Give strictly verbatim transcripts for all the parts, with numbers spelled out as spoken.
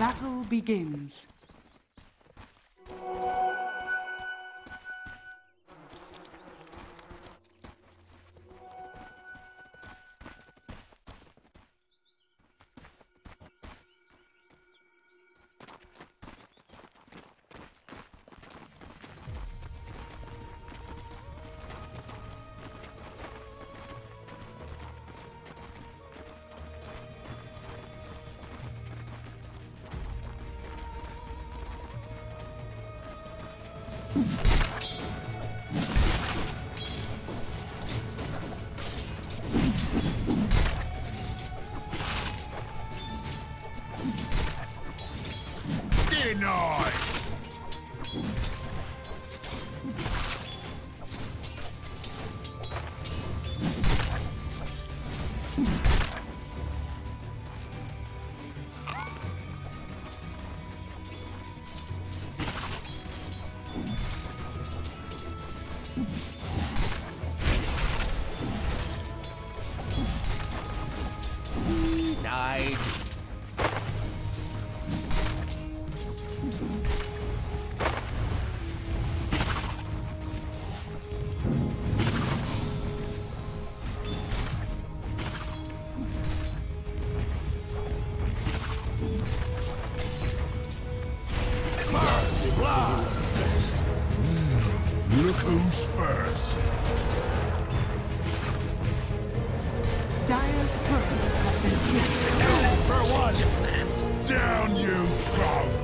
Battle begins. Denied! Died. Look who's first. Dire's turret has been killed. Down for one! Down you go!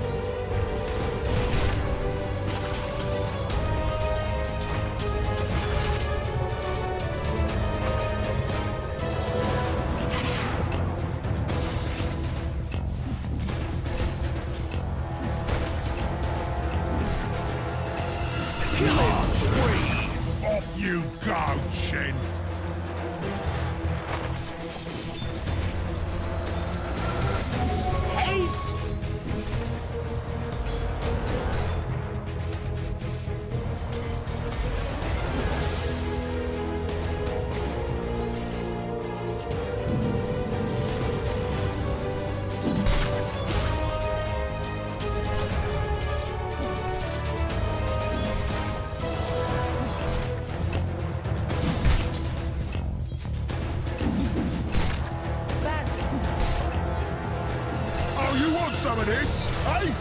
Killing spree! Off you go, Shin! You want some of this, eh?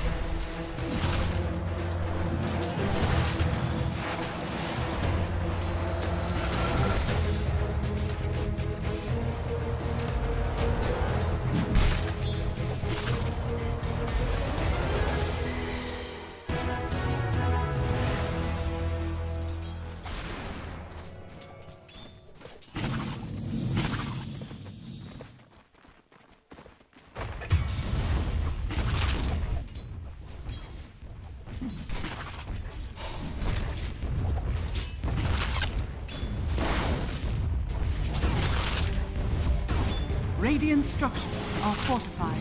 Radiant structures are fortified.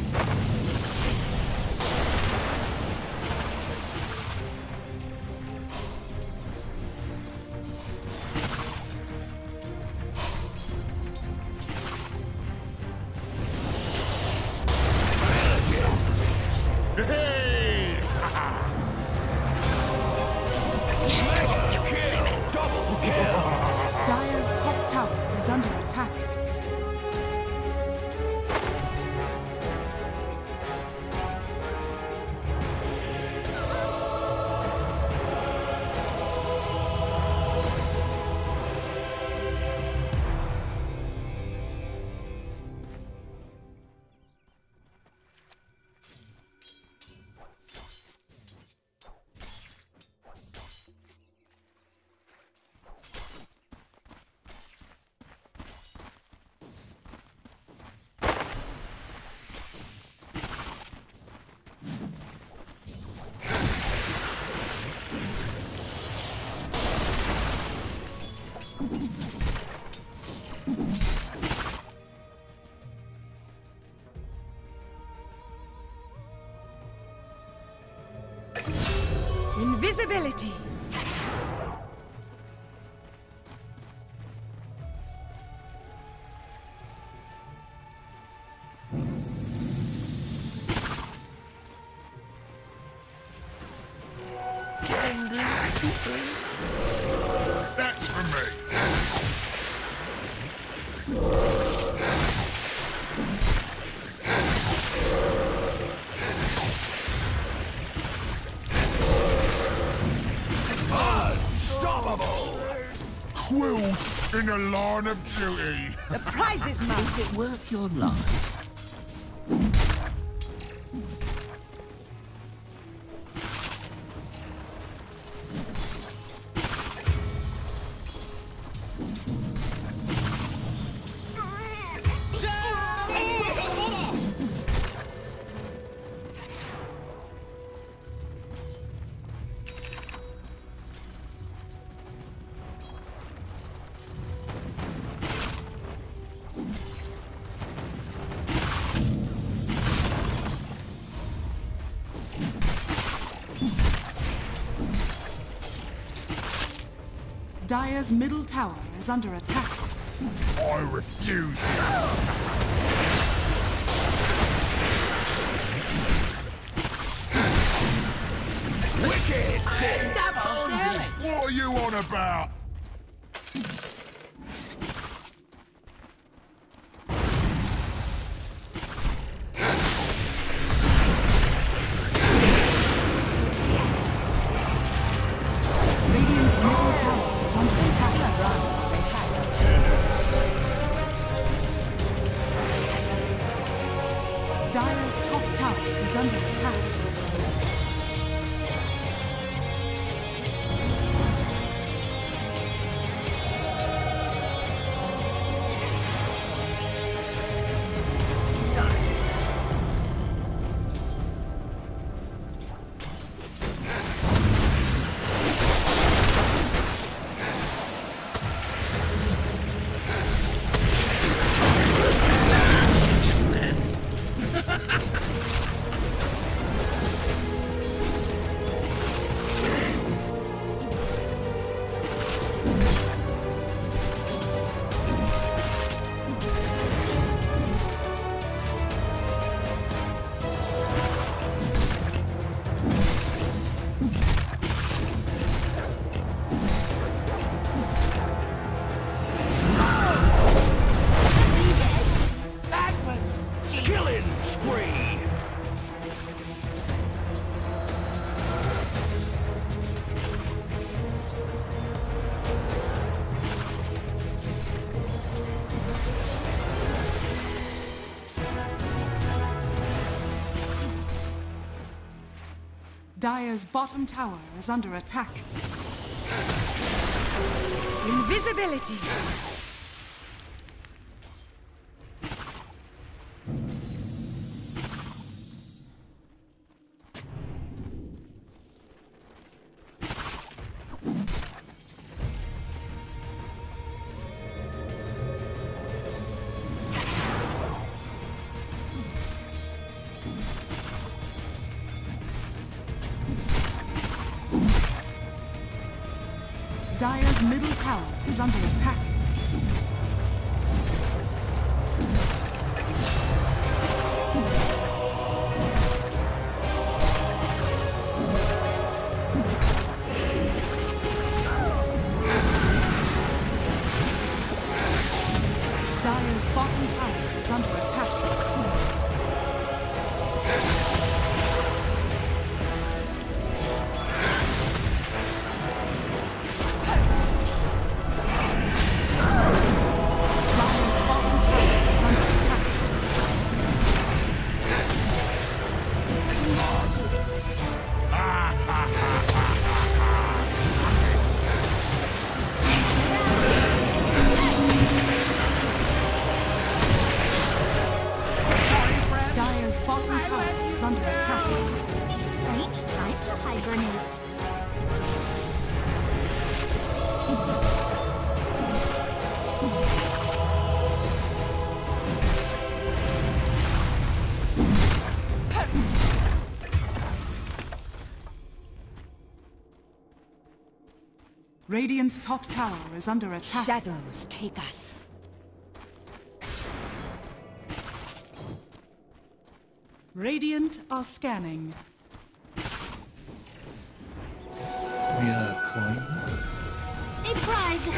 Dire's top tower is under attack. Invisibility. That's for me. Unstoppable! Quilled in the line of duty. The prize is mine. Is it worth your life? Dire's middle tower is under attack. I refuse. Wicked! Sick! Double damage. What are you on about? Radiant's middle tower is under attack. Dire's top tower is under attack. Killing spree! Dire's bottom tower is under attack. Invisibility. Dire's middle tower is under attack. Dire's bottom tower is under attack. Radiant's top tower is under attack. Shadows take us. Radiant are scanning. We are Fine. A prize.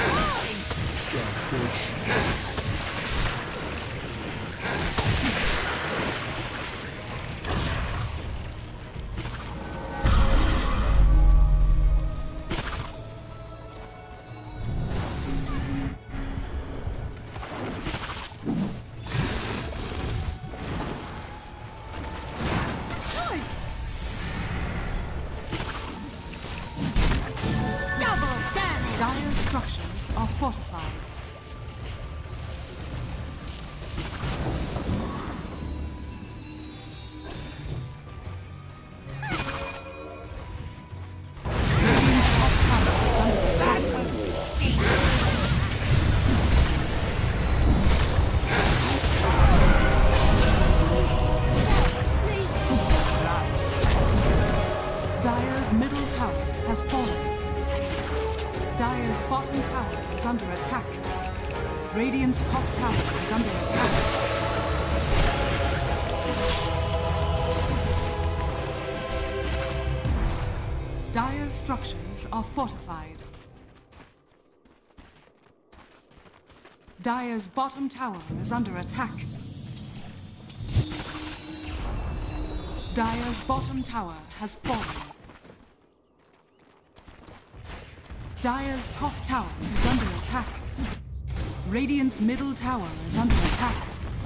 Dire's structures are fortified. Radiant's top tower is under attack. Dire's middle tower has fallen. Dire's bottom tower is under attack. Radiant's top tower is under attack. Dire's structures are fortified. Dire's bottom tower is under attack. Dire's bottom tower has fallen. Dire's top tower is under attack. Radiant's middle tower is under attack.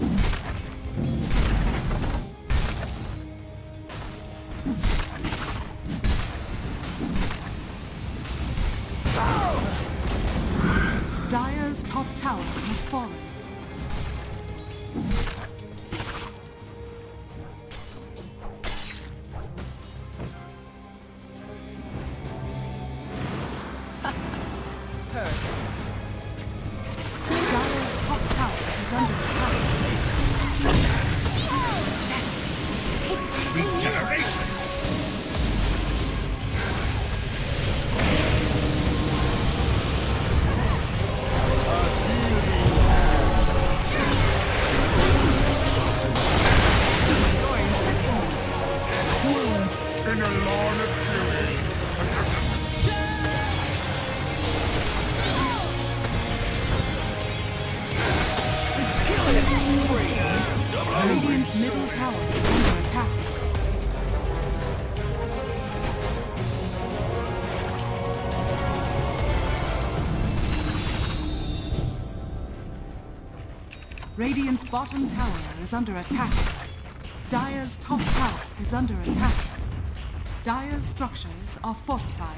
Dire's top tower has fallen. Dire's top tower is under attack. Regeneration! In a lawn of fury. Radiant's middle tower is under attack. Radiant's bottom tower is under attack. Dire's top tower is under attack. Dire's structures are fortified.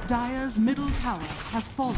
Dire's middle tower has fallen.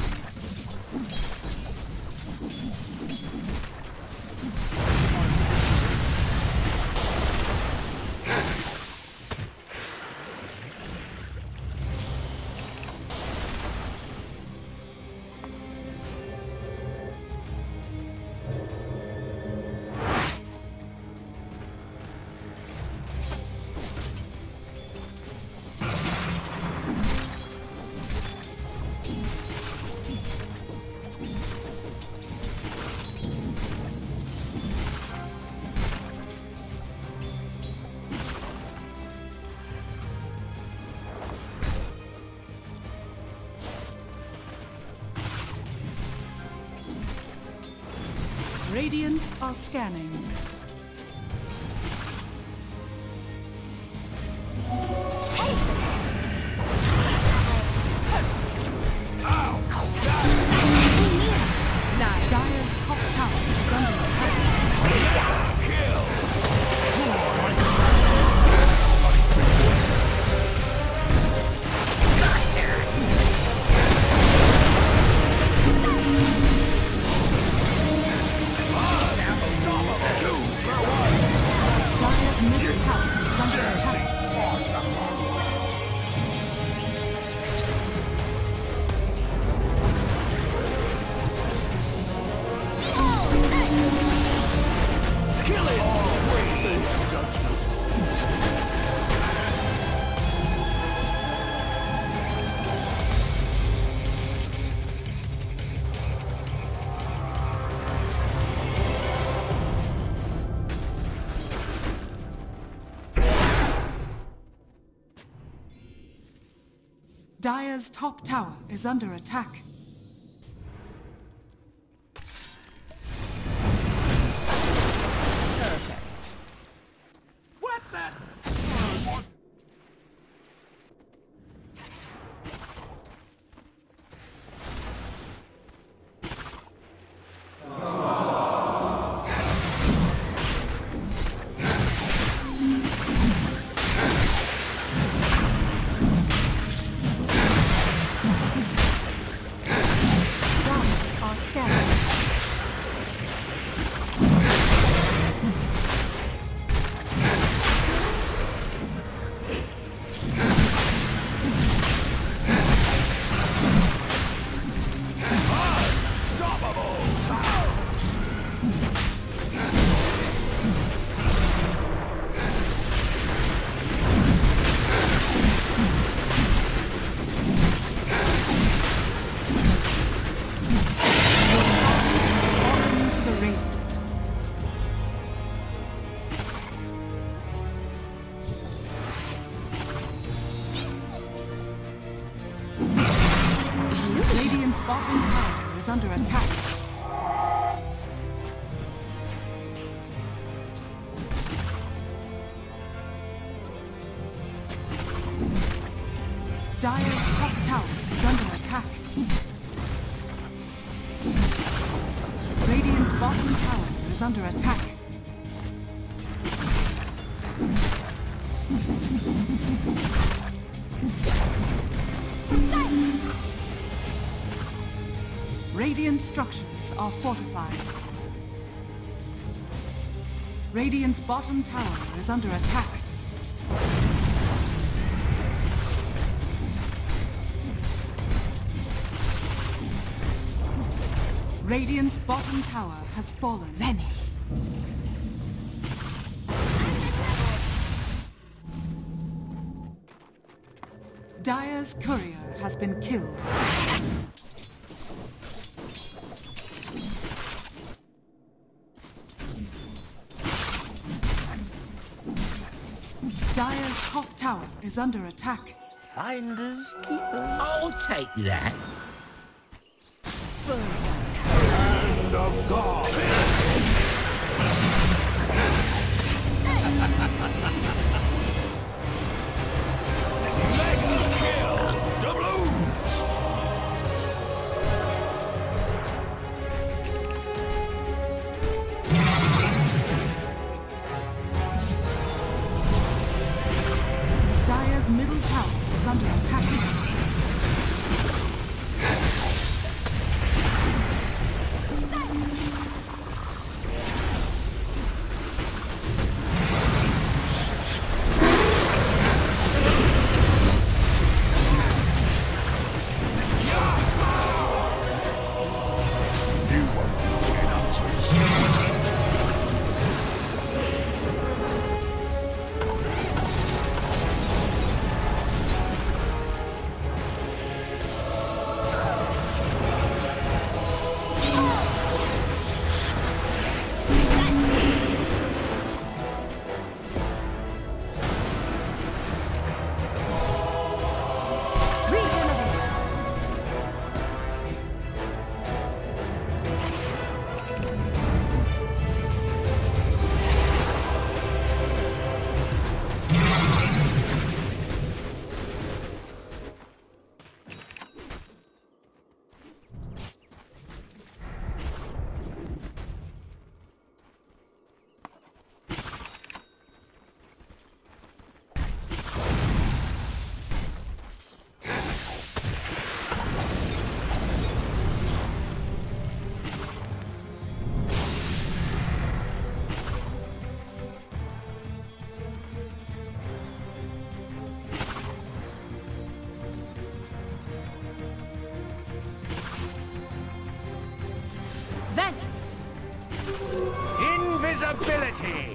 Radiant are scanning. Dire's top tower is under attack. Dire's middle tower is under attack. Killing spree. Dire's top tower is under attack. What the? Dire are scanning. Fallen to the Radiant. Radiant's bottom tower is under attack. Dire's top tower is under attack. Radiant's bottom tower is under attack. Radiant structures are fortified. Radiant's bottom tower is under attack. Radiant's bottom tower has fallen. Vanish. Dire's courier has been killed. Dire's top tower is under attack. Finders keepers. I'll take that. Hand of God. Mega kill. Doubloons. Dire's middle tower is under attack. plenty.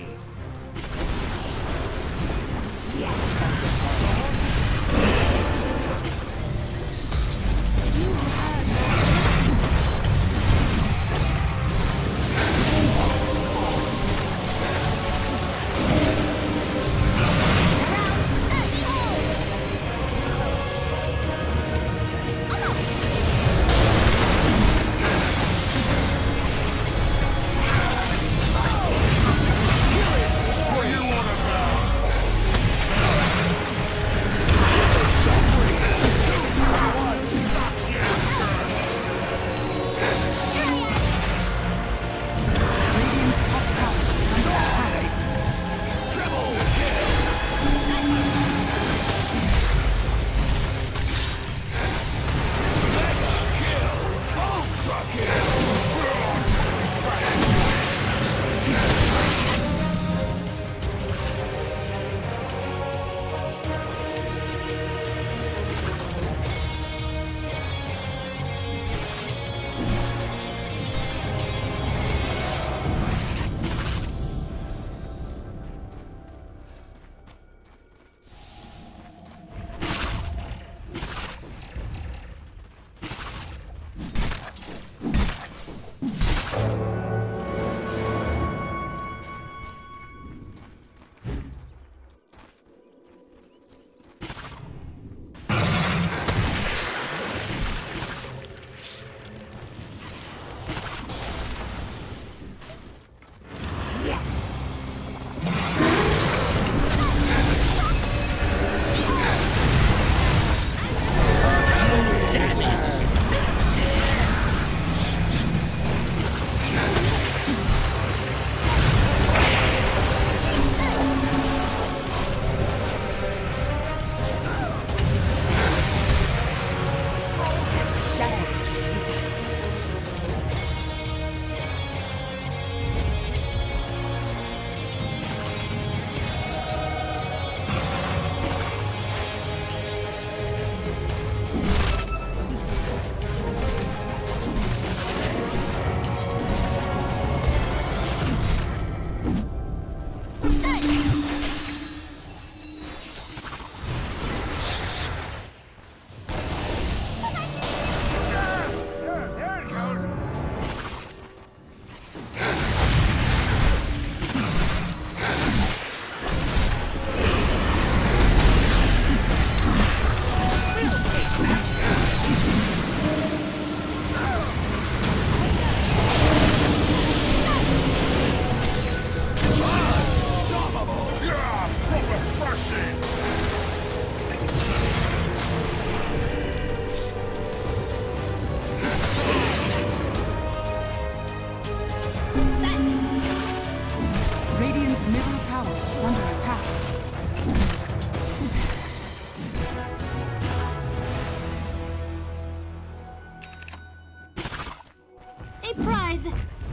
Prize!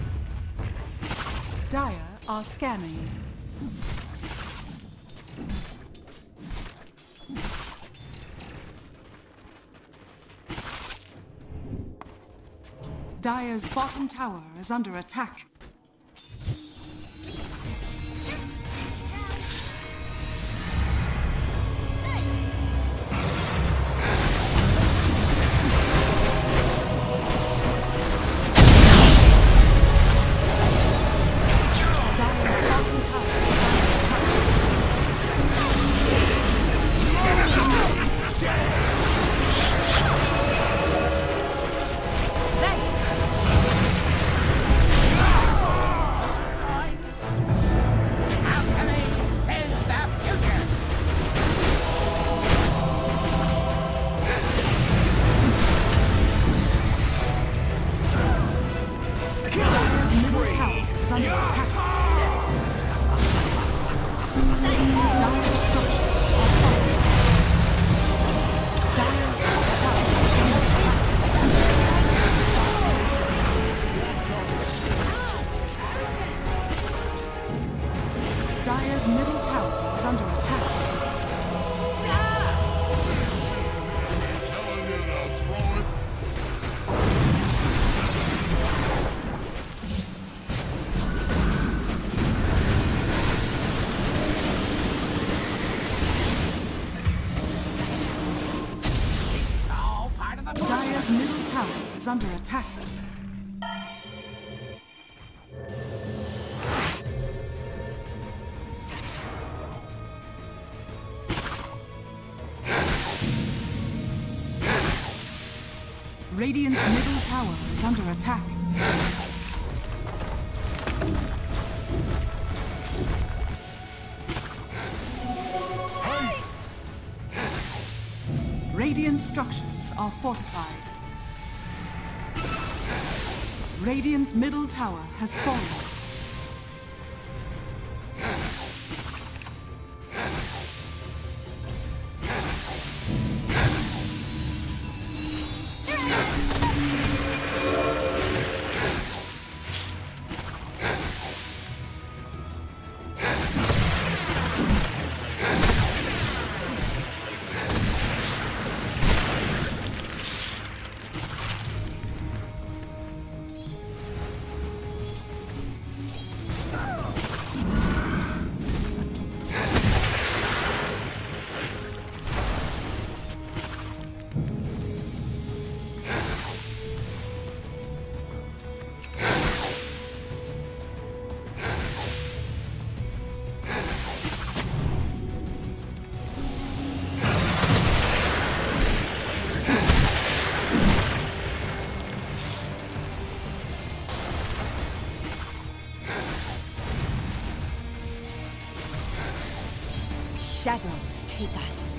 Dire are scanning. Dire's bottom tower is under attack. Dire's middle tower is under attack. Telling you to throw it. Dire's middle tower is under attack. Radiant's middle tower is under attack. Haste! Radiant structures are fortified. Radiant's middle tower has fallen. Shadows take us.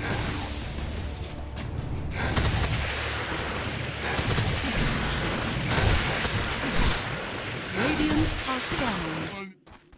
Radiant are scanning.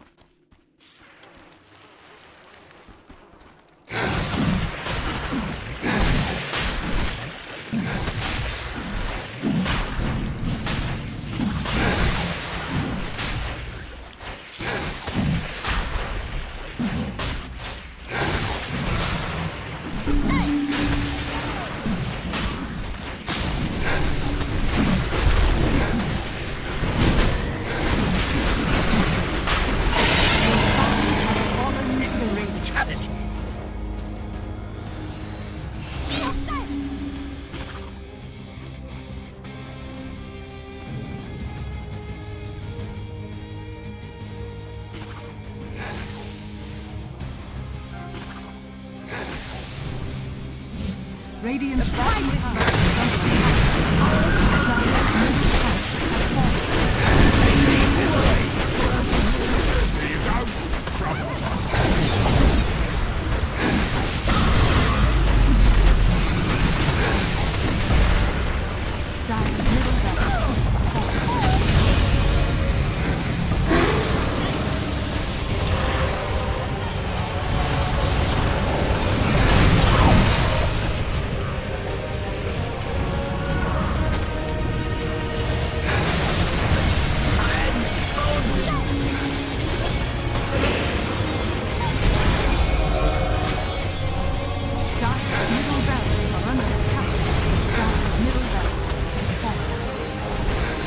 Radiant's bottom tower is under attack. Dire's middle tower has fallen. There you go. Trouble. Dire's middle tower has fallen. Dire's middle barracks are under attack. Dire's middle barracks has fallen.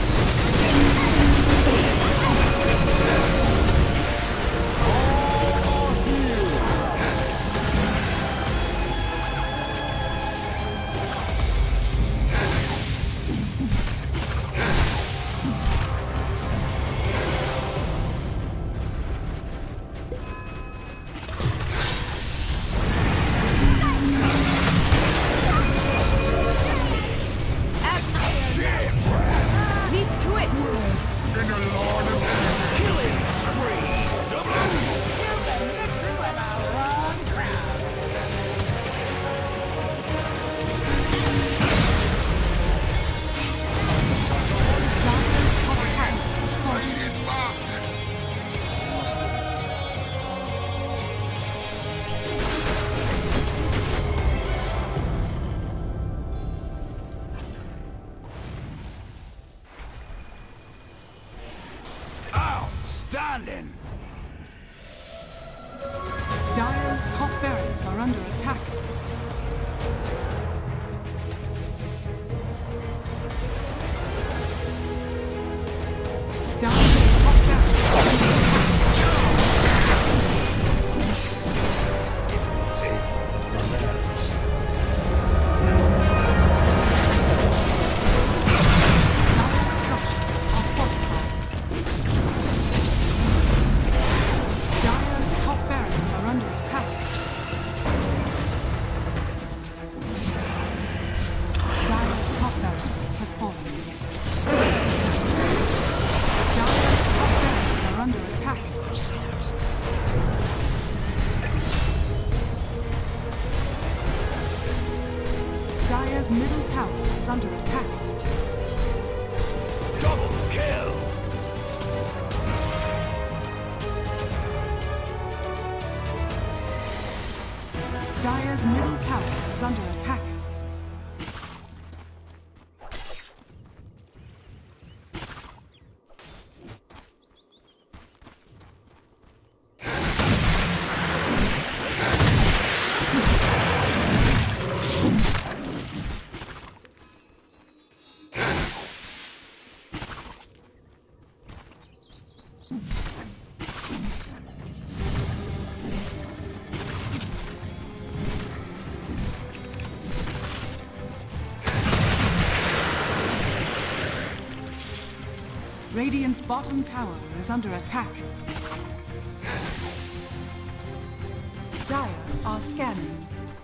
Leap to it! In the Lord of Killing spree. Double. Dire's top tower has fallen. Rated lock. Outstanding. Dire's top barracks are under attack. Dire's top barracks are under attack. Dire's middle tower is under attack. Double kill! Dire's middle tower is under attack. Radiant's bottom tower is under attack. Dire are scanning.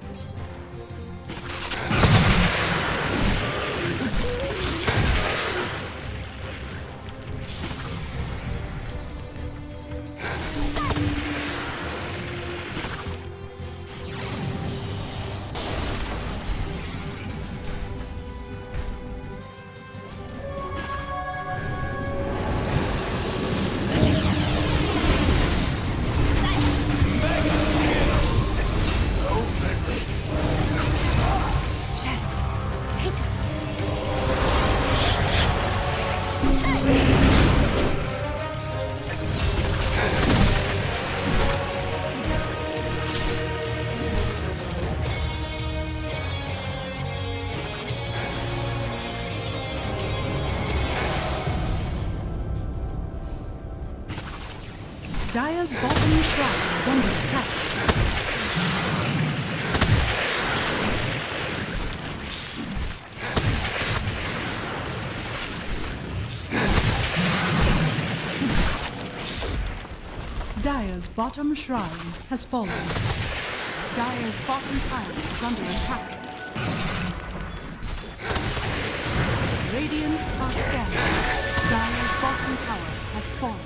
Dire's bottom shrine is under attack. Dire's bottom shrine has fallen. Dire's bottom tower is under attack. Radiant are scanning. Dire's bottom tower has fallen.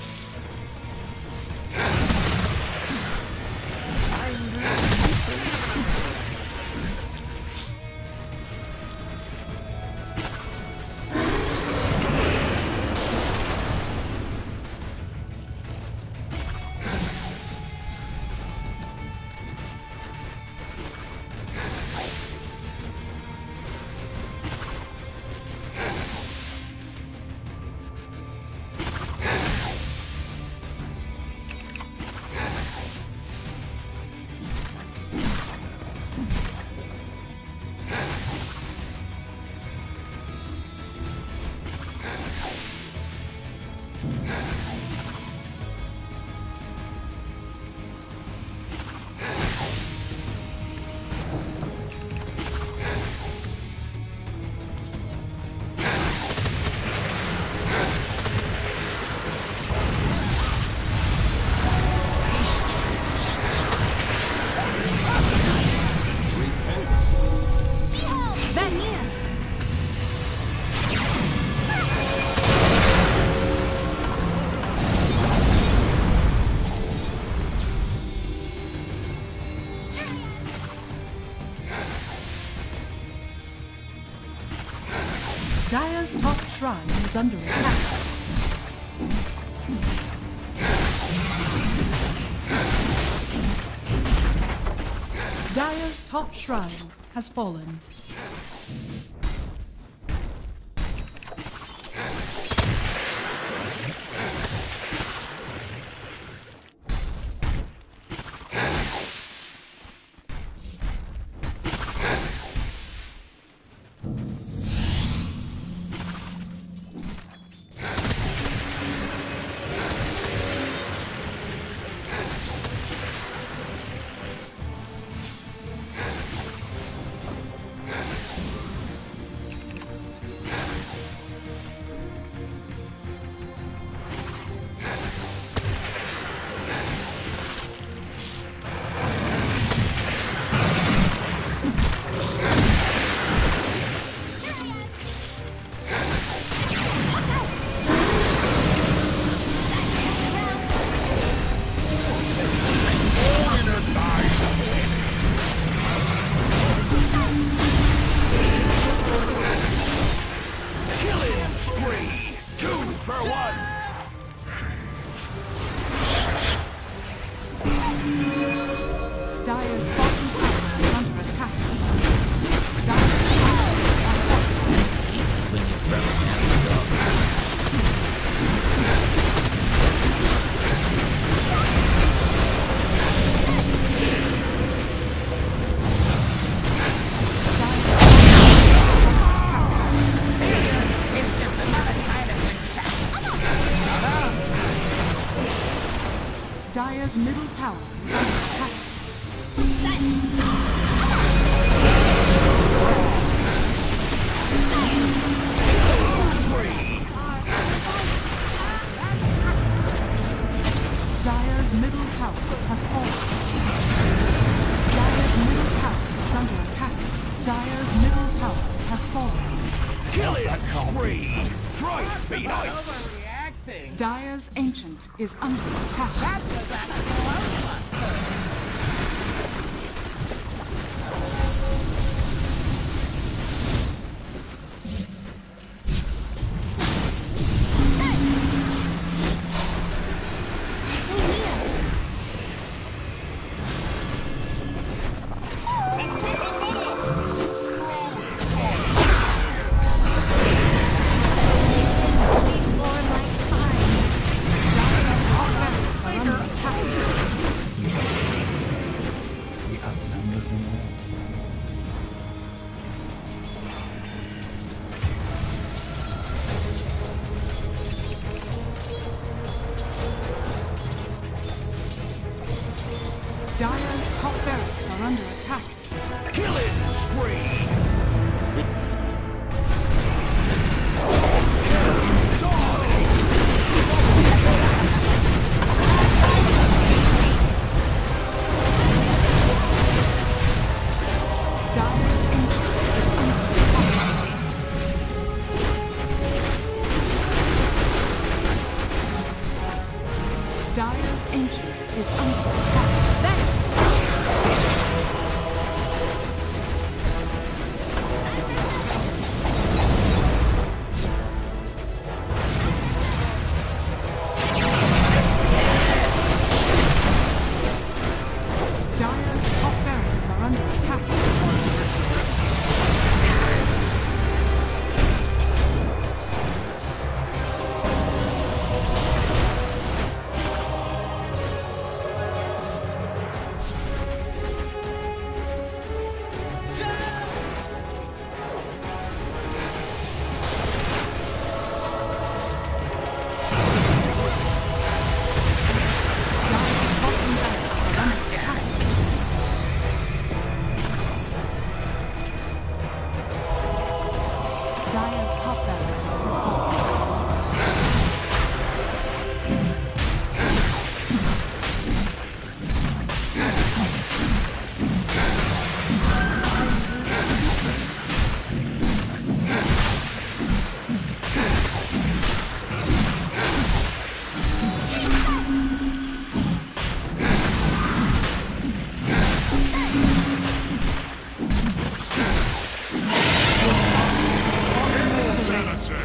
Dire's top shrine is under attack. Dire's top shrine has fallen. Dire's middle tower is under attack. Dire's middle tower has fallen. Dire's middle tower is under attack. Dire's middle tower has fallen. Killing spree! Christ be nice! Dire's ancient is under attack. Dire's top barracks are under attack. Killing spree! Dire's ancient is under attack. Dire's ancient is under attack. Dire's top barracks are under attack. Dire's bottom barracks are under attack. Dire's top barracks has fallen. Sanity!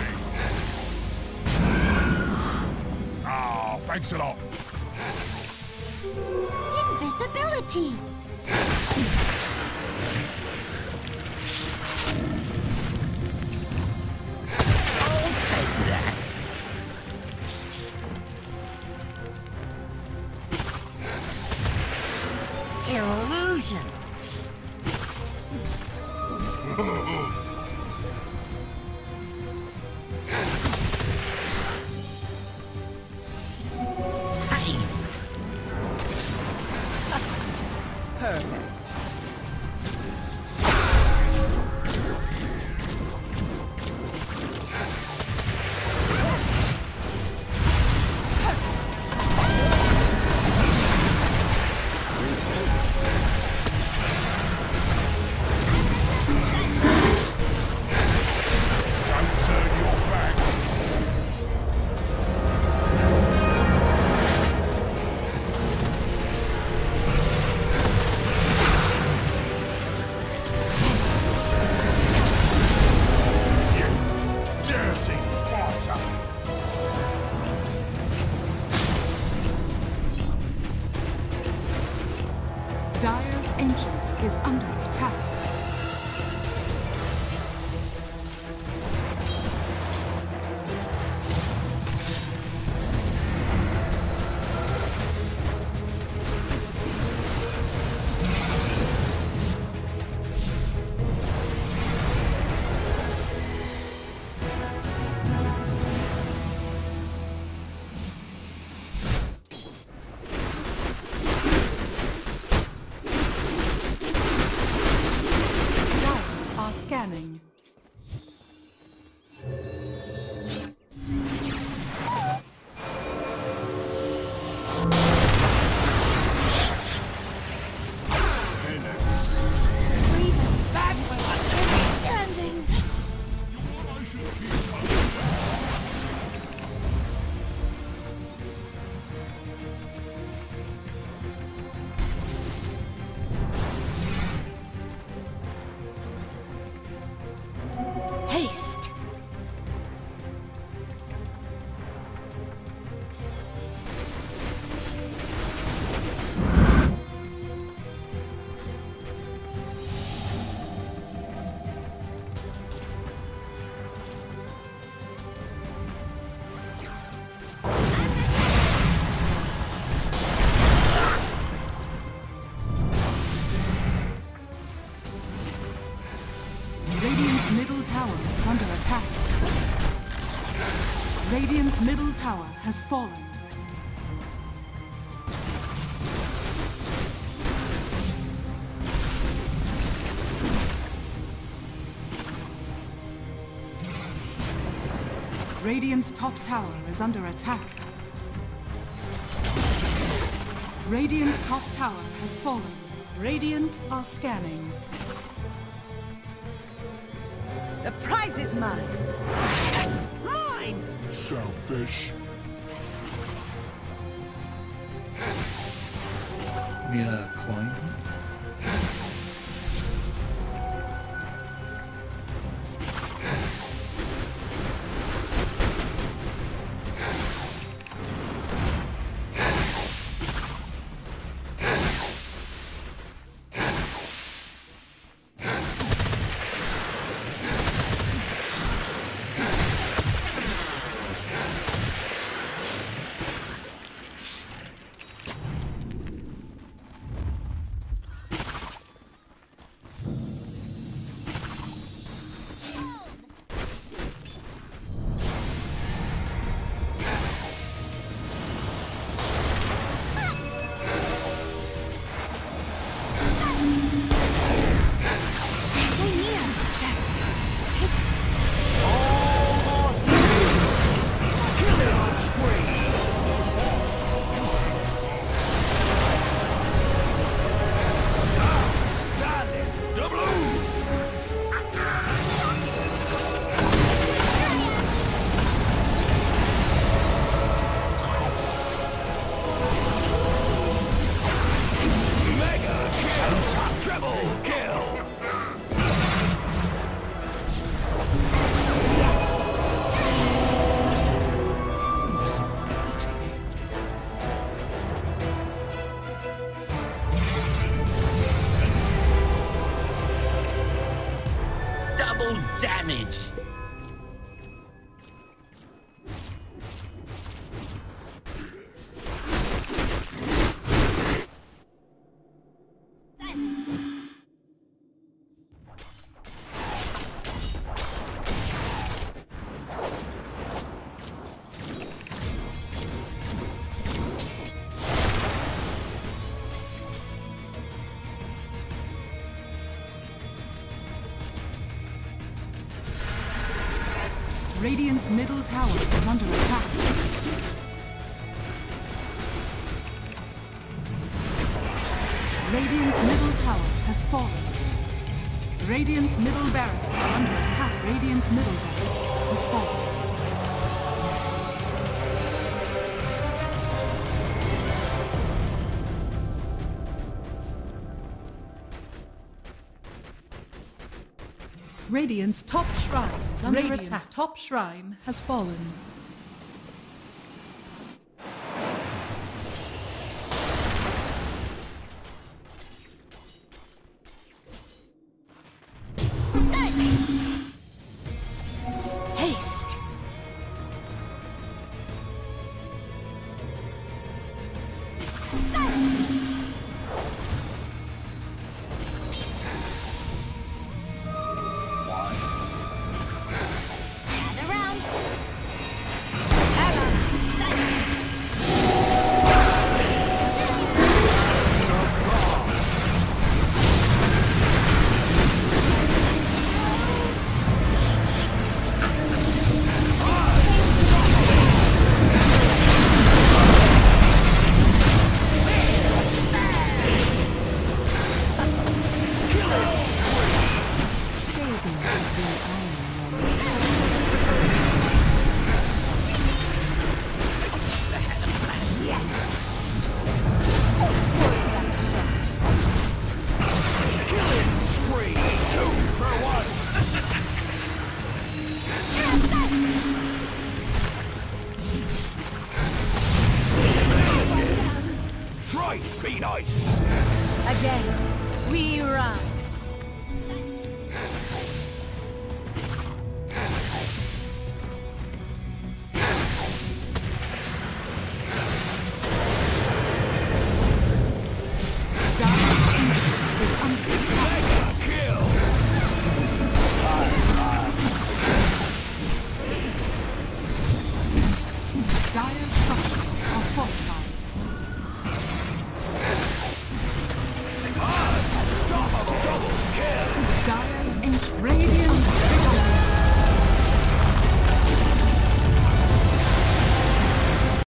Ah, thanks a lot. Invisibility. I'll take that. Illusion. Haste. Perfect. Don't turn your back. You dirty bastard! Dire's ancient is under attack. scanning. Haste! Radiant's middle tower is under attack. Radiant's middle tower has fallen. Radiant's top tower is under attack. Radiant's top tower has fallen. Radiant are scanning. The prize is mine! Mine! Selfish. Give me a coin. Double damage! Radiant's middle tower is under attack. Radiant's middle tower has fallen. Radiant's middle barracks are under attack. Radiant's middle barracks has fallen. Radiant's top shrine is under Radiant's attack. top shrine has fallen. Haste! Gather round. Thrice be nice! Again, we run. Dire's structures are fortified. Unstoppable double kill! Dire's ancient radiant